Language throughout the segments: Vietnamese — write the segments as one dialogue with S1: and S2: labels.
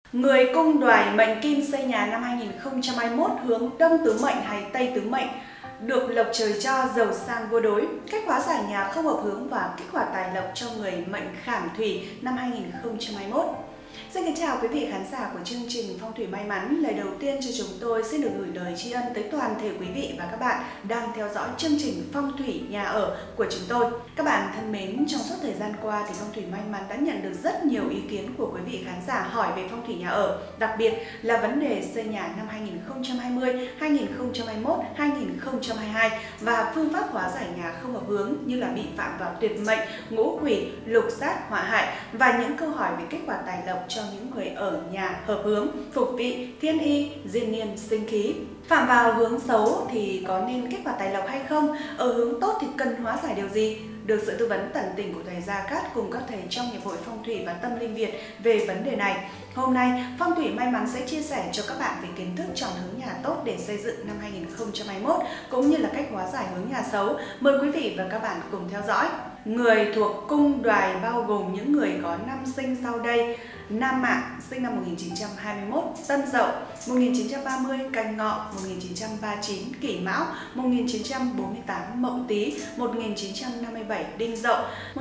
S1: Người cung đoài mệnh kim xây nhà năm 2021 hướng Đông tứ mệnh hay Tây tứ mệnh, được lộc trời cho, giàu sang vô đối. Cách hóa giải nhà không hợp hướng và kích hoạt tài lộc cho người mệnh Khảm Thủy năm 2021. Xin kính chào quý vị khán giả của chương trình Phong thủy may mắn. Lời đầu tiên cho chúng tôi xin được gửi lời tri ân tới toàn thể quý vị và các bạn đang theo dõi chương trình Phong thủy nhà ở của chúng tôi. Các bạn thân mến, trong suốt thời gian qua thì Phong thủy may mắn đã nhận được rất nhiều ý kiến của quý vị khán giả hỏi về phong thủy nhà ở, đặc biệt là vấn đề xây nhà năm 2020, 2021, 2022 và phương pháp hóa giải nhà không hợp hướng như là bị phạm vào tuyệt mệnh, ngũ quỷ, lục sát, họa hại và những câu hỏi về kích hoạt tài lộc cho những người ở nhà hợp hướng, phục vị, thiên y, diên niên, sinh khí. Phạm vào hướng xấu thì có nên kích hoạt tài lộc hay không? Ở hướng tốt thì cần hóa giải điều gì? Được sự tư vấn tận tình của thầy Gia Cát cùng các thầy trong Hiệp hội Phong thủy và Tâm linh Việt về vấn đề này. Hôm nay, Phong thủy may mắn sẽ chia sẻ cho các bạn về kiến thức chọn hướng nhà tốt để xây dựng năm 2021 cũng như là cách hóa giải hướng nhà xấu. Mời quý vị và các bạn cùng theo dõi. Người thuộc cung đoài bao gồm những người có năm sinh sau đây: Nam Mạng sinh năm 1921, Tân Dậu 1930, Canh Ngọ 1939, Kỷ Mão 1948, Mậu Tý 1957, Đinh Dậu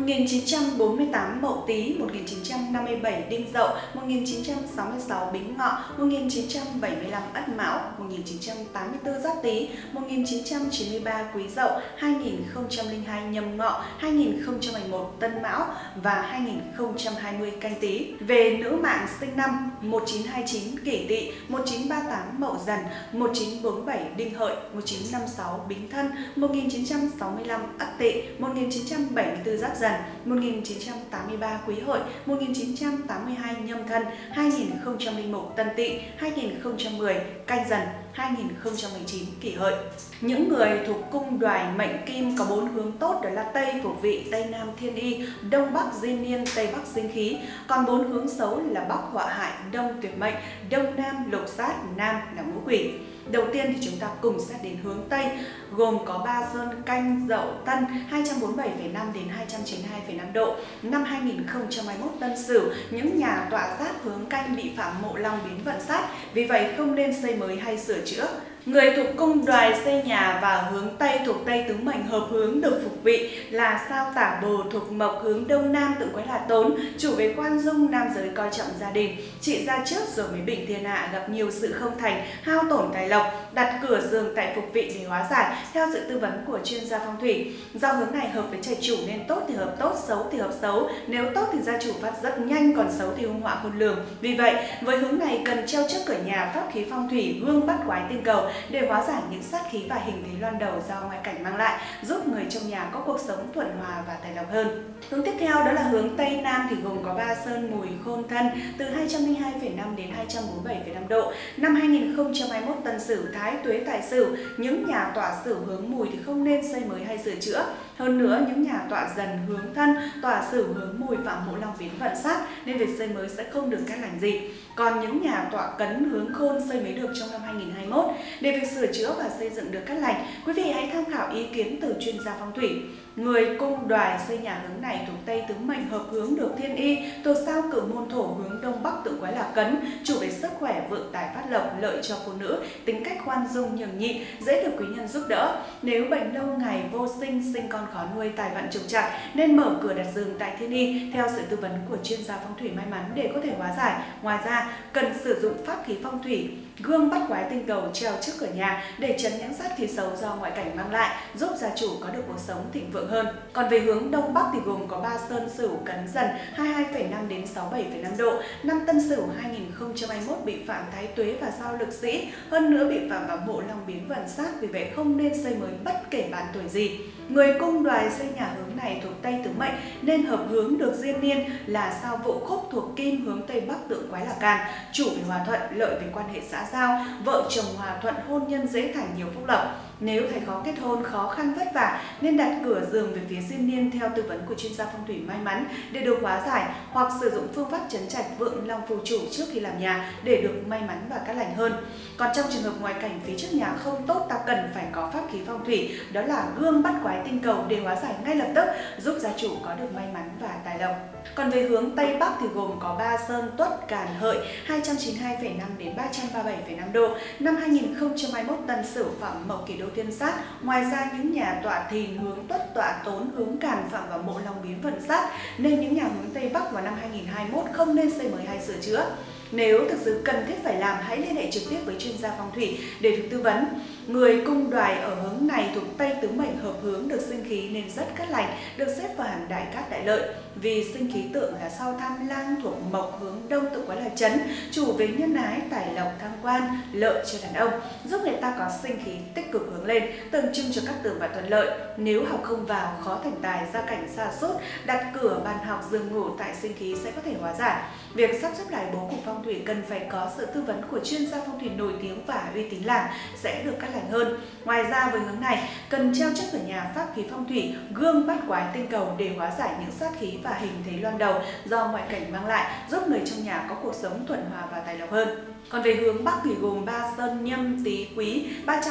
S1: 1948, Mậu Tý 1957, Đinh Dậu 1966, Bính Ngọ 1975, Ất Mão 1984, Giáp Tý 1993, Quý Dậu 2002, Nhâm Ngọ 2011, Tân Mão và 2020, Canh Tý. Về nữ mạng sinh năm 1929, Kỷ Tỵ 1938, Mậu Dần 1947, Đinh Hợi 1956, Bính Thân 1965, Ất Tỵ 1974, Giáp Dần 1983, Quý Hợi 1982, Nhâm Thân 2001, Tân Tỵ 2010, Canh Dần 2019, Kỷ Hợi. Những người thuộc cung đoài mệnh kim có 4 hướng tốt, đó là Tây phục vị, Tây Nam thiên y, Đông Bắc diên niên, Tây Bắc sinh khí. Còn 4 hướng xấu là Bắc họa hại, Đông tuyệt mệnh, Đông Nam lục sát, Nam là ngũ quỷ. Đầu tiên thì chúng ta cùng xét đến hướng Tây, gồm có Ba Sơn, Canh, Dậu, Tân 247,5 đến 292,5 độ. Năm 2021 Tân Sửu, những nhà tọa sát hướng Canh bị phạm mộ long biến vận sát, vì vậy không nên xây mới hay sửa chữa. Người thuộc cung đoài xây nhà và hướng Tây thuộc Tây tứ mệnh hợp hướng được phục vị là sao Tả Bồ thuộc mộc hướng Đông Nam tự quái là Tốn, chủ về khoan dung, nam giới coi trọng gia đình, trị gia trước rồi mới bình thiên hạ, gặp nhiều sự không thành, hao tổn tài lộc, đặt cửa giường tại phục vị để hóa giải theo sự tư vấn của chuyên gia phong thủy. Do hướng này hợp với trai chủ nên tốt thì hợp tốt, xấu thì hợp xấu. Nếu tốt thì gia chủ phát rất nhanh, còn xấu thì hung họa khôn lường. Vì vậy, với hướng này cần treo trước cửa nhà pháp khí phong thủy gương bắt quái tinh cầu để hóa giải những sát khí và hình thế loan đầu do ngoại cảnh mang lại, giúp người trong nhà có cuộc sống thuận hòa và tài lộc hơn. Hướng tiếp theo đó là hướng Tây Nam thì gồm có Ba Sơn, Mùi, Khôn, Thân từ 202,5 đến 247,5 độ. Năm 2021 Tân Sửu, Thái Tuế, Tài Sửu, những nhà tọa Sửu hướng Mùi thì không nên xây mới hay sửa chữa. Hơn nữa, những nhà tọa Dần hướng Thân, tọa Sửu hướng Mùi phạm mộ long biến vận sát nên việc xây mới sẽ không được cát lành gì. Còn những nhà tọa Cấn hướng Khôn xây mới được trong năm 2021. Để việc sửa chữa và xây dựng được cát lành, quý vị hãy tham khảo ý kiến từ chuyên gia phong thủy. Người cung đoài xây nhà hướng này thuộc Tây tứ mệnh hợp hướng được thiên y, thuộc sao Cửu Môn Thổ hướng Đông Bắc tự quái là Cấn, chủ về sức khỏe, vượng tài phát lộc, lợi cho phụ nữ, tính cách khoan dung nhường nhịn, dễ được quý nhân giúp đỡ. Nếu bệnh lâu ngày vô sinh, sinh con khó nuôi, tài vận trục trặc nên mở cửa đặt giường tại thiên y theo sự tư vấn của chuyên gia phong thủy may mắn để có thể hóa giải. Ngoài ra, cần sử dụng pháp khí phong thủy gương bắt quái tinh cầu treo trước cửa nhà để tránh những sát khí xấu do ngoại cảnh mang lại, giúp gia chủ có được cuộc sống thịnh vượng hơn. Còn về hướng Đông Bắc thì gồm có Ba Sơn, Sửu, Cấn, Dần 22,5 đến 67,5 độ. Năm Tân Sửu 2021 bị phạm Thái Tuế và sao Lực Sĩ, hơn nữa bị phạm vào mộ long biến vận sát, vì vậy không nên xây mới bất kể bạn tuổi gì. Người cung đoài xây nhà hướng này thuộc Tây tứ mệnh nên hợp hướng được diên niên là sao Vũ Khúc thuộc Kim hướng Tây Bắc tượng quái là Can, chủ về hòa thuận, lợi về quan hệ xã giao, vợ chồng hòa thuận, hôn nhân dễ thành nhiều phúc lộc. Nếu thấy khó kết hôn, khó khăn vất vả nên đặt cửa giường về phía diên niên theo tư vấn của chuyên gia phong thủy may mắn để được hóa giải, hoặc sử dụng phương pháp trấn trạch vượng long phù chủ trước khi làm nhà để được may mắn và cát lành hơn. Còn trong trường hợp ngoại cảnh phía trước nhà không tốt, ta cần phải có pháp khí phong thủy, đó là gương bắt quái tinh cầu để hóa giải ngay lập tức, giúp gia chủ có được may mắn và tài lộc. Còn về hướng Tây Bắc thì gồm có Ba Sơn, Tuất, Càn, Hợi 292,5 đến 337,5 độ. Năm 2021 Tân Sửu, Phạm Mậu, Kỷ Đô, Thiên Sát. Ngoài ra những nhà tọa Thìn hướng Tuất, tọa Tốn hướng Càn, Phạm vào Mộ, Long, Biến, Vận, Sát, nên những nhà hướng Tây Bắc vào năm 2021 không nên xây mới hay sửa chữa. Nếu thực sự cần thiết phải làm, hãy liên hệ trực tiếp với chuyên gia phong thủy để được tư vấn. Người cung Đoài ở hướng này thuộc Tây tứ mệnh hợp hướng, được sinh khí nên rất cát lành, được xếp vào hàng đại cát đại lợi. Vì sinh khí tượng là sao Tham Lang thuộc Mộc, hướng Đông tự quái là Chấn, chủ về nhân ái, tài lộc, thăng quan, lợi cho đàn ông, giúp người ta có sinh khí tích cực hướng lên, tượng trưng cho các tường và thuận lợi. Nếu học không vào, khó thành tài, gia cảnh sa sút, đặt cửa, bàn học, giường ngủ tại sinh khí sẽ có thể hóa giải. Việc sắp xếp lại bố cục phong thủy cần phải có sự tư vấn của chuyên gia phong thủy nổi tiếng và uy tín làm sẽ được cát lành hơn. Ngoài ra với hướng này cần treo trước cửa nhà pháp khí phong thủy, gương, bát quái, tinh cầu để hóa giải những sát khí và hình thế loan đầu do ngoại cảnh mang lại, giúp người trong nhà có cuộc sống thuận hòa và tài lộc hơn. Còn về hướng Bắc thì gồm Ba Sơn, Nhâm, Tý, Quý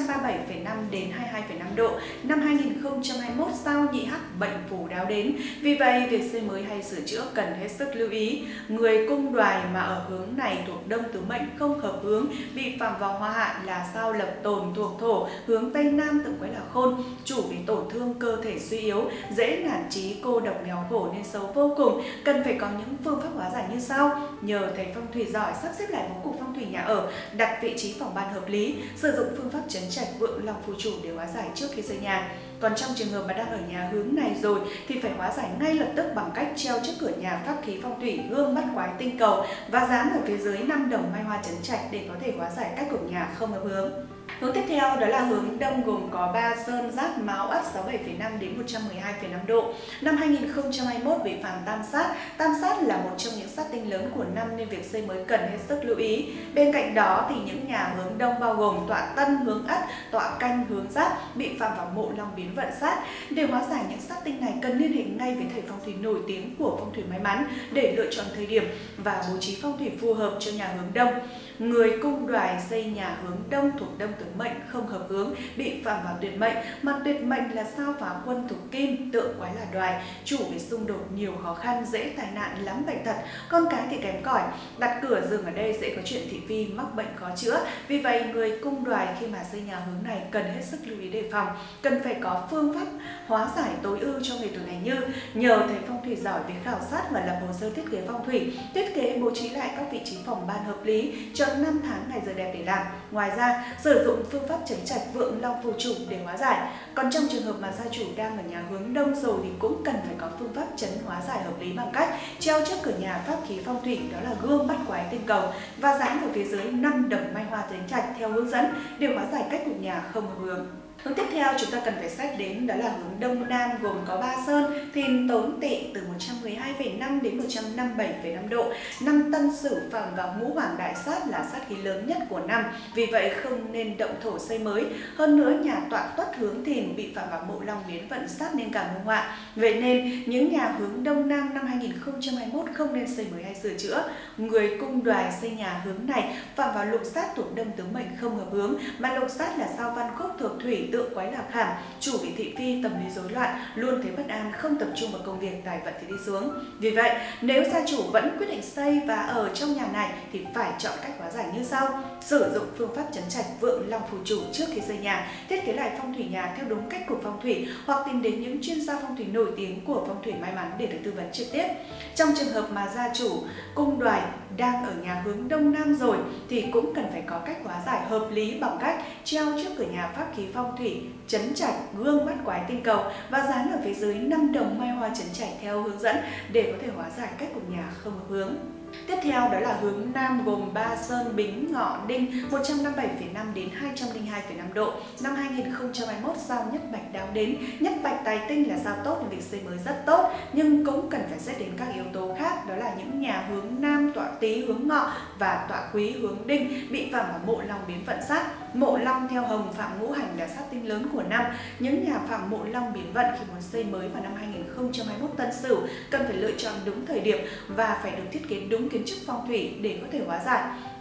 S1: 337,5 đến 22,5 độ. Năm 2021 sao Nhị Hắc, bệnh phù đáo đến. Vì vậy, việc xây mới hay sửa chữa cần hết sức lưu ý. Người cung Đoài mà ở hướng này thuộc Đông tứ mệnh không hợp hướng, bị phạm vào hóa hạn là sao Lập Tồn thuộc Thổ, hướng Tây Nam tự quái là Khôn, chủ bị tổn thương cơ thể suy yếu, dễ nản chí, cô độc, nghèo khổ nên xấu vô cùng. Cần phải có những phương pháp hóa giải như sau: nhờ thầy phong thủy giỏi sắp xếp lại bố cục phong thủy nhà ở, đặt vị trí phòng ban hợp lý, sử dụng phương pháp trấn trạch vượng long phù chủ để hóa giải trước khi xây nhà. Còn trong trường hợp mà đang ở nhà hướng này rồi thì phải hóa giải ngay lập tức bằng cách treo trước cửa nhà pháp khí phong thủy, gương, bát quái, tinh cầu và dán ở phía dưới 5 đồng mai hoa trấn trạch để có thể hóa giải cách cục nhà không hợp hướng. Hướng tiếp theo đó là hướng Đông, gồm có Ba Sơn, Giáp, Mão, Ất 67,5 đến 112,5 độ. Năm 2021 bị phạm tam sát. Tam sát là một trong những sát tinh lớn của năm nên việc xây mới cần hết sức lưu ý. Bên cạnh đó thì những nhà hướng Đông bao gồm tọa Tân hướng Ất, tọa Canh hướng Giáp bị phạm vào Mộ, Long, Biến, Vận, Sát. Để hóa giải những sát tinh này cần liên hệ ngay với thầy phong thủy nổi tiếng của phong thủy may mắn để lựa chọn thời điểm và bố trí phong thủy phù hợp cho nhà hướng Đông. Người cung Đoài xây nhà hướng Đông thuộc Đông tứ mệnh không hợp hướng, bị phạm vào tuyệt mệnh, mà tuyệt mệnh là sao Phá Quân thuộc Kim, tượng quái là Đoài, chủ về xung đột, nhiều khó khăn, dễ tai nạn, lắm bệnh tật, con cái thì kém cỏi. Đặt cửa giường ở đây dễ có chuyện thị phi, mắc bệnh khó chữa. Vì vậy người cung Đoài khi mà xây nhà hướng này cần hết sức lưu ý đề phòng, cần phải có phương pháp hóa giải tối ưu cho người tuổi này như nhờ thầy phong thủy giỏi về khảo sát và lập hồ sơ thiết kế phong thủy, thiết kế bố trí lại các vị trí phòng ban hợp lý, chọn năm tháng ngày giờ đẹp để làm. Ngoài ra sử dụng phương pháp trấn trạch vượng long phù chủ để hóa giải. Còn trong trường hợp mà gia chủ đang ở nhà hướng Đông rồi thì cũng cần phải có phương pháp trấn hóa giải hợp lý bằng cách treo trước cửa nhà pháp khí phong thủy, đó là gương, bát quái, tinh cầu và dán ở phía dưới 5 đồng mai hoa trấn trạch theo hướng dẫn để hóa giải cách cục nhà không hợp hướng. Hướng tiếp theo chúng ta cần phải xét đến đó là hướng Đông Nam, gồm có Ba Sơn, Thìn, Tốn, Tỵ từ 112,5 đến 157,5 độ. Năm Tân Sửu phạm vào Ngũ Hoàng đại sát là sát khí lớn nhất của năm, vì vậy không nên động thổ xây mới. Hơn nữa nhà tọa Tuất hướng Thìn bị phạm vào Mộ, Long, Biến, Vận, Sát nên càng hung họa. Vậy nên những nhà hướng Đông Nam năm 2021 không nên xây mới hay sửa chữa. Người cung Đoài xây nhà hướng này phạm vào Lục Sát thuộc Đông tứ mệnh không hợp hướng, mà Lục Sát là sao Văn Khúc thuộc Thủy, tượng quái là Khảm, chủ về thị phi, tâm lý rối loạn, luôn thấy bất an, không tập trung vào công việc, tài vận thì đi xuống. Vì vậy nếu gia chủ vẫn quyết định xây và ở trong nhà này thì phải chọn cách hóa giải như sau: sử dụng phương pháp trấn trạch vượng long phù chủ trước khi xây nhà, thiết kế lại phong thủy nhà theo đúng cách của phong thủy, hoặc tìm đến những chuyên gia phong thủy nổi tiếng của phong thủy may mắn để được tư vấn trực tiếp. Trong trường hợp mà gia chủ cung Đoài đang ở nhà hướng Đông Nam rồi thì cũng cần phải có cách hóa giải hợp lý bằng cách treo trước cửa nhà pháp khí phong thủy, trấn trạch gương, bát quái, tinh cầu và dán ở phía dưới 5 đồng mai hoa trấn trạch theo hướng dẫn để có thể hóa giải cách của nhà không hợp hướng. Tiếp theo đó là hướng Nam, gồm Ba Sơn, Bính, Ngọ, Đinh 157,5 đến 202,5 độ. Năm 2021 sao Nhất Bạch đáo đến. Nhất Bạch tài tinh là sao tốt nên việc xây mới rất tốt, nhưng cũng cần phải xét đến các yếu tố khác, đó là những nhà hướng Nam tọa Tý hướng Ngọ và tọa Quý hướng Đinh bị phạm vào Mộ, Long, Biến, Vận, Sát. Mộ Long theo Hồng phạm ngũ hành là sát tinh lớn của năm. Những nhà phạm Mộ, Long, Biến, Vận khi muốn xây mới vào năm 2021 Tân Sửu cần phải lựa chọn đúng thời điểm và phải được thiết kế đúng kiến trúc phong thủy để có thể hóa giải.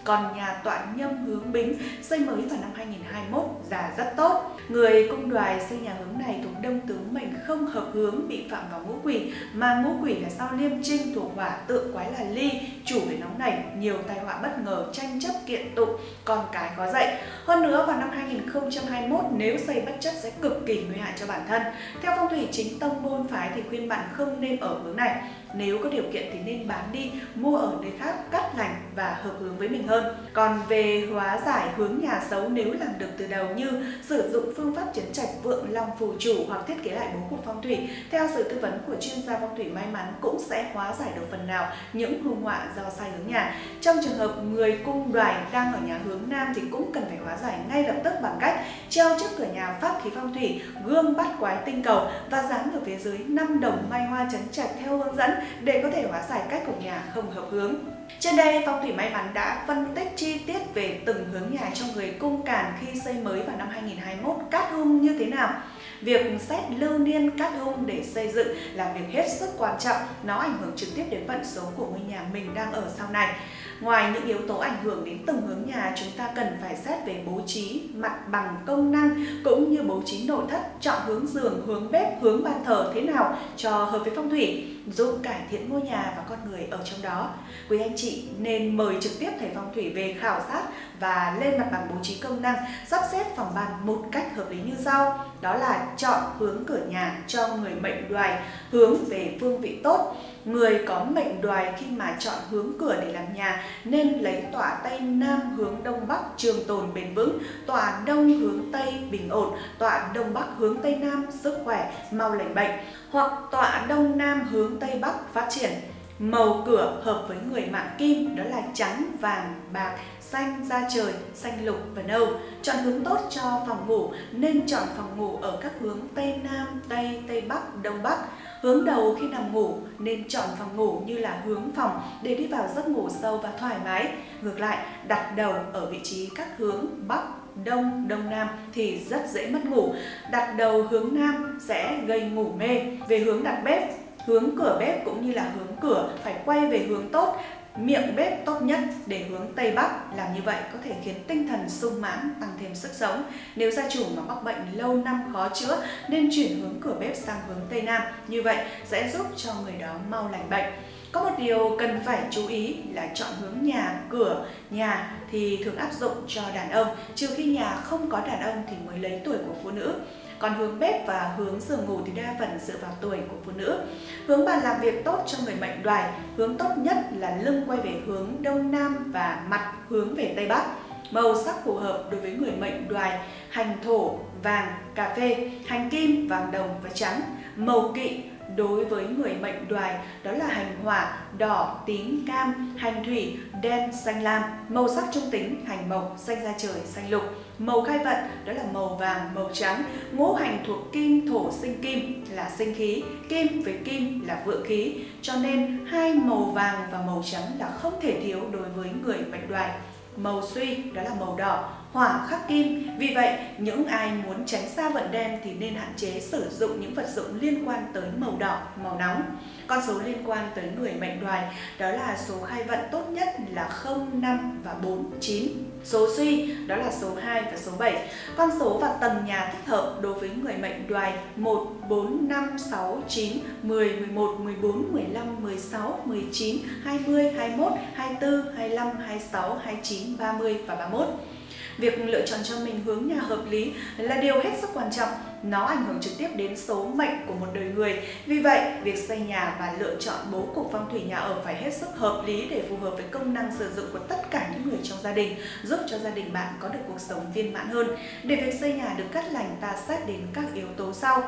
S1: Còn nhà tọa nhâm hướng Bính xây mới vào năm 2021 là rất tốt. Người cung Đoài xây nhà hướng này thuộc đông tứ mệnh không hợp hướng, bị phạm vào ngũ quỷ, mà ngũ quỷ là sao Liêm Trinh thuộc hỏa, tượng quái là Ly, chủ về nóng nảy, nhiều tai họa bất ngờ, tranh chấp kiện tụng, con cái khó dạy. Hơn nữa vào năm 2021 nếu xây bất chấp sẽ cực kỳ nguy hại cho bản thân. Theo phong thủy chính tông môn phái thì khuyên bạn không nên ở hướng này. Nếu có điều kiện thì nên bán đi, mua ở nơi khác cắt lành và hợp hướng với mình hơn. Còn về hóa giải hướng nhà xấu nếu làm được từ đầu như sử dụng phương pháp chấn trạch vượng long phù chủ hoặc thiết kế lại bố cục phong thủy, theo sự tư vấn của chuyên gia phong thủy may mắn cũng sẽ hóa giải được phần nào những hung họa do sai hướng nhà. Trong trường hợp người cung Đoài đang ở nhà hướng Nam thì cũng cần phải hóa giải ngay lập tức bằng cách treo trước cửa nhà pháp khí phong thủy, gương bát quái tinh cầu và dán ở phía dưới 5 đồng may hoa chấn trạch theo hướng dẫn để có thể hóa giải các cổng nhà không hợp hướng. Trên đây, phong thủy may mắn đã phân tích chi tiết về từng hướng nhà cho người cung Càn khi xây mới vào năm 2021 cát hung như thế nào. Việc xét lưu niên cát hung để xây dựng là việc hết sức quan trọng, nó ảnh hưởng trực tiếp đến vận số của ngôi nhà mình đang ở sau này. Ngoài những yếu tố ảnh hưởng đến từng hướng nhà, chúng ta cần phải xét về bố trí, mặt bằng công năng cũng như bố trí nội thất, chọn hướng giường, hướng bếp, hướng bàn thờ thế nào cho hợp với phong thủy, giúp cải thiện ngôi nhà và con người ở trong đó. Quý anh chị nên mời trực tiếp thầy phong thủy về khảo sát và lên mặt bằng bố trí công năng, sắp xếp phòng ban một cách hợp lý như sau. Đó là chọn hướng cửa nhà cho người mệnh Đoài hướng về phương vị tốt. Người có mệnh Đoài khi mà chọn hướng cửa để làm nhà nên lấy tọa Tây Nam hướng Đông Bắc trường tồn bền vững, tọa Đông hướng Tây bình ổn, tọa Đông Bắc hướng Tây Nam sức khỏe mau lành bệnh, hoặc tọa Đông Nam hướng Tây Bắc phát triển. Màu cửa hợp với người mạng Kim đó là trắng, vàng, bạc, xanh da trời, xanh lục và nâu. Chọn hướng tốt cho phòng ngủ nên chọn phòng ngủ ở các hướng Tây Nam, Tây, Tây Bắc, Đông Bắc. Hướng đầu khi nằm ngủ nên chọn phòng ngủ như là hướng phòng để đi vào giấc ngủ sâu và thoải mái. Ngược lại, đặt đầu ở vị trí các hướng Bắc, Đông, Đông Nam thì rất dễ mất ngủ. Đặt đầu hướng Nam sẽ gây ngủ mê. Về hướng đặt bếp, hướng cửa bếp cũng như là hướng cửa phải quay về hướng tốt. Miệng bếp tốt nhất để hướng Tây Bắc, làm như vậy có thể khiến tinh thần sung mãn, tăng thêm sức sống. Nếu gia chủ mà mắc bệnh lâu năm khó chữa nên chuyển hướng cửa bếp sang hướng Tây Nam, như vậy sẽ giúp cho người đó mau lành bệnh. Có một điều cần phải chú ý là chọn hướng nhà, cửa, nhà thì thường áp dụng cho đàn ông, trừ khi nhà không có đàn ông thì mới lấy tuổi của phụ nữ. Còn hướng bếp và hướng giường ngủ thì đa phần dựa vào tuổi của phụ nữ. Hướng bàn làm việc tốt cho người mệnh Đoài, hướng tốt nhất là lưng quay về hướng Đông Nam và mặt hướng về Tây Bắc. Màu sắc phù hợp đối với người mệnh Đoài: hành thổ, vàng, cà phê; hành kim, vàng đồng và trắng. Màu kỵ đối với người mệnh Đoài đó là hành hỏa, đỏ, tím, cam; hành thủy, đen, xanh lam. Màu sắc trung tính: hành mộc, xanh da trời, xanh lục. Màu khai vận đó là màu vàng, màu trắng. Ngũ hành thuộc kim, thổ sinh kim là sinh khí, kim với kim là vượng khí, cho nên hai màu vàng và màu trắng là không thể thiếu đối với người mệnh Đoài. Màu suy đó là màu đỏ, hỏa khắc kim. Vì vậy, những ai muốn tránh xa vận đen thì nên hạn chế sử dụng những vật dụng liên quan tới màu đỏ, màu nóng. Con số liên quan tới người mệnh Đoài đó là số khai vận tốt nhất là 0, 5 và 4, 9. Số suy đó là số 2 và số 7. Con số và tầng nhà thích hợp đối với người mệnh Đoài: 1, 4, 5, 6, 9, 10, 11, 14, 15, 16, 19, 20, 21, 24, 25, 26, 29, 30 và 31. Việc lựa chọn cho mình hướng nhà hợp lý là điều hết sức quan trọng. Nó ảnh hưởng trực tiếp đến số mệnh của một đời người. Vì vậy, việc xây nhà và lựa chọn bố cục phong thủy nhà ở phải hết sức hợp lý để phù hợp với công năng sử dụng của tất cả những người trong gia đình, giúp cho gia đình bạn có được cuộc sống viên mãn hơn. Để việc xây nhà được cát lành, ta xét đến các yếu tố sau.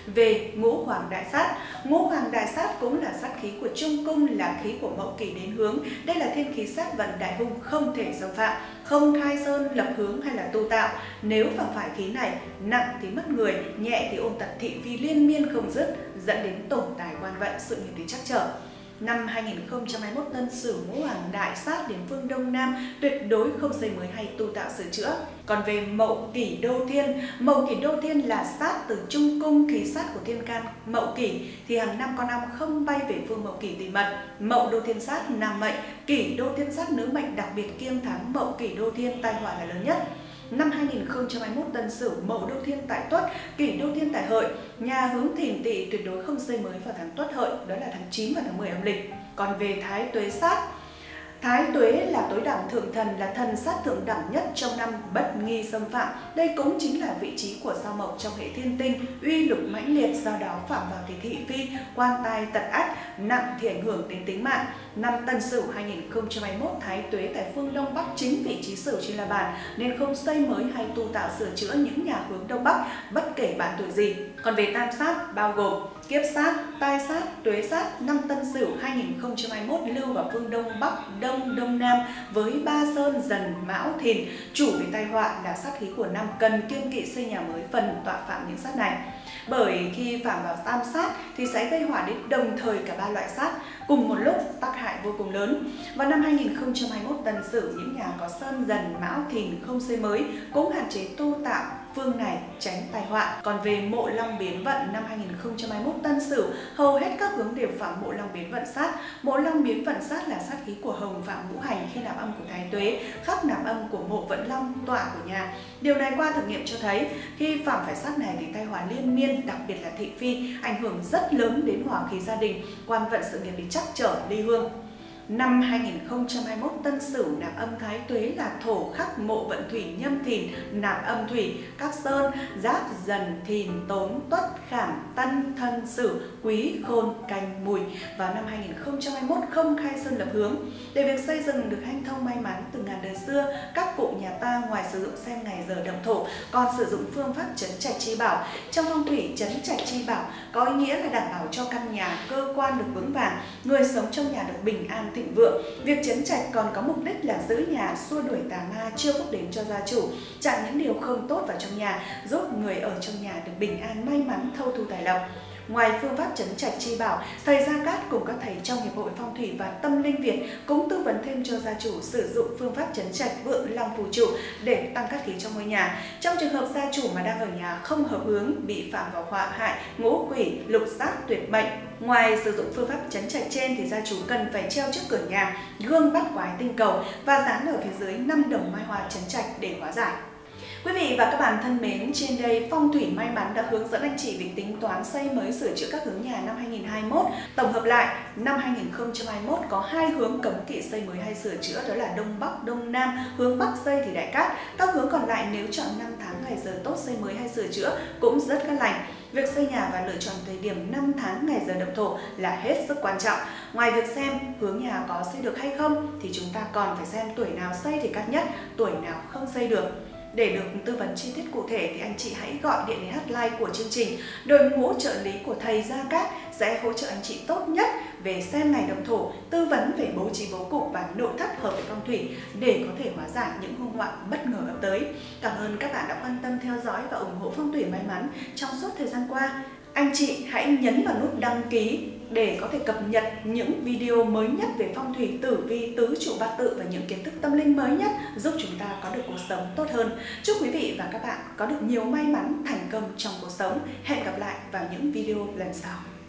S1: Về ngũ hoàng đại sát. Ngũ hoàng đại sát cũng là sát khí của Trung Cung, là khí của Mậu Kỷ đến hướng. Đây là thiên khí sát vận đại hung, không thể xâm phạm, không khai sơn, lập hướng hay là tu tạo. Nếu phạm phải khí này, nặng thì mất người, nhẹ thì ôm tật thị vi liên miên không dứt, dẫn đến tổn tài quan vận, sự nghiệp thì trắc trở. Năm 2021 Tân Sửu Ngũ Hoàng đại sát đến phương Đông Nam, tuyệt đối không xây mới hay tu tạo sửa chữa. Còn về Mậu Kỷ Đô Thiên là sát từ trung cung, khí sát của thiên can Mậu Kỷ thì hàng năm con năm không bay về phương Mậu Kỷ tùy mật. Mậu Đô Thiên sát nam mệnh, Kỷ Đô Thiên sát nữ mệnh, đặc biệt kiêng tháng Mậu Kỷ Đô Thiên, tai họa là lớn nhất. Năm 2021 Tân Sửu Mậu Đô Thiên tại Tuất, Kỷ Đô Thiên tại Hợi, nhà hướng Thìn Tỵ tuyệt đối không xây mới vào tháng Tuất Hợi, đó là tháng 9 và tháng 10 âm lịch. Còn về Thái Tuế sát, Thái Tuế là tối đẳng thượng thần, là thần sát thượng đẳng nhất trong năm, bất nghi xâm phạm. Đây cũng chính là vị trí của sao Mộc trong hệ thiên tinh, uy lực mãnh liệt, do đó phạm vào thì thị phi, quan tai tật ách, nặng thì ảnh hưởng đến tính mạng. Năm Tân Sửu 2021 Thái Tuế tại phương Đông Bắc, chính vị trí Sửu trên la bàn nên không xây mới hay tu tạo sửa chữa những nhà hướng Đông Bắc, bất kể bạn tuổi gì. Còn về tam sát bao gồm kiếp sát, tai sát, tuế sát, năm Tân Sửu 2021 lưu vào phương Đông Bắc, Đông, Đông Nam với Ba Sơn, Dần, Mão, Thìn. Chủ về tai họa là sát khí của năm, cần kiêng kỵ xây nhà mới, phần tọa phạm những sát này. Bởi khi phạm vào tam sát thì sẽ gây họa đến đồng thời cả ba loại sát cùng một lúc, tác hại vô cùng lớn. Vào năm 2021 Tân Sửu, những nhà có Sơn, Dần, Mão, Thìn không xây mới cũng hạn chế tu tạo phương này, tránh tai họa. Còn về Mộ Long biến vận năm 2021 Tân Sửu, hầu hết các hướng đều phạm Mộ Long biến vận sát. Mộ Long biến vận sát là sát khí của Hồng phạm ngũ hành khi nạp âm của Thái Tuế, khắc nạp âm của Mộ Vận Long, tọa của nhà. Điều này qua thực nghiệm cho thấy khi phạm phải sát này thì tai họa liên miên, đặc biệt là thị phi, ảnh hưởng rất lớn đến hòa khí gia đình, quan vận sự nghiệp bị trắc trở, ly hương. Năm 2021 Tân Sửu nạp âm Thái Tuế là thổ khắc Mộ Vận Thủy, Nhâm Thìn nạp âm thủy, các Sơn, Giáp, Dần, Thìn, Tốn, Tuất, Khảm, Tân, Thân, Sửu, Quý, Khôn, Canh, Mùi. Vào năm 2021 không khai sơn lập hướng. Để việc xây dựng được hanh thông may mắn từ ngàn đời xưa, các cụ nhà ta ngoài sử dụng xem ngày giờ động thổ còn sử dụng phương pháp trấn trạch chi bảo. Trong phong thủy, trấn trạch chi bảo có ý nghĩa là đảm bảo cho căn nhà, cơ quan được vững vàng, người sống trong nhà được bình an, thịnh vượng. Việc trấn trạch còn có mục đích là giữ nhà, xua đuổi tà ma, chiêu phúc đến cho gia chủ, chặn những điều không tốt vào trong nhà, giúp người ở trong nhà được bình an, may mắn, thâu thu tài lộc. Ngoài phương pháp trấn trạch chi bảo, thầy Gia Cát cùng các thầy trong Hiệp hội Phong thủy và Tâm linh Việt cũng tư vấn thêm cho gia chủ sử dụng phương pháp trấn trạch Vượng Long phù trụ để tăng cát khí trong ngôi nhà. Trong trường hợp gia chủ mà đang ở nhà không hợp hướng, bị phạm vào họa hại, ngũ quỷ, lục sát, tuyệt mệnh, ngoài sử dụng phương pháp trấn trạch trên thì gia chủ cần phải treo trước cửa nhà gương bắt quái tinh cầu và dán ở phía dưới 5 đồng mai hoa trấn trạch để hóa giải. Quý vị và các bạn thân mến, trên đây Phong thủy may mắn đã hướng dẫn anh chị việc tính toán xây mới sửa chữa các hướng nhà năm 2021. Tổng hợp lại, năm 2021 có 2 hướng cấm kỵ xây mới hay sửa chữa, đó là Đông Bắc, Đông Nam. Hướng Bắc xây thì đại cát, các hướng còn lại nếu chọn năm tháng ngày giờ tốt xây mới hay sửa chữa cũng rất cát lành. Việc xây nhà và lựa chọn thời điểm 5 tháng ngày giờ động thổ là hết sức quan trọng. Ngoài việc xem hướng nhà có xây được hay không thì chúng ta còn phải xem tuổi nào xây thì cát nhất, tuổi nào không xây được. Để được tư vấn chi tiết cụ thể thì anh chị hãy gọi điện đến hotline của chương trình. Đội ngũ trợ lý của thầy Gia Cát sẽ hỗ trợ anh chị tốt nhất về xem ngày động thổ, tư vấn về bố trí bố cục và nội thất hợp với phong thủy để có thể hóa giải những hung họa bất ngờ ập tới. Cảm ơn các bạn đã quan tâm theo dõi và ủng hộ Phong thủy may mắn trong suốt thời gian qua. Anh chị hãy nhấn vào nút đăng ký để có thể cập nhật những video mới nhất về phong thủy, tử vi, tứ trụ bát tự và những kiến thức tâm linh mới nhất giúp chúng ta có được cuộc sống tốt hơn. Chúc quý vị và các bạn có được nhiều may mắn, thành công trong cuộc sống. Hẹn gặp lại vào những video lần sau.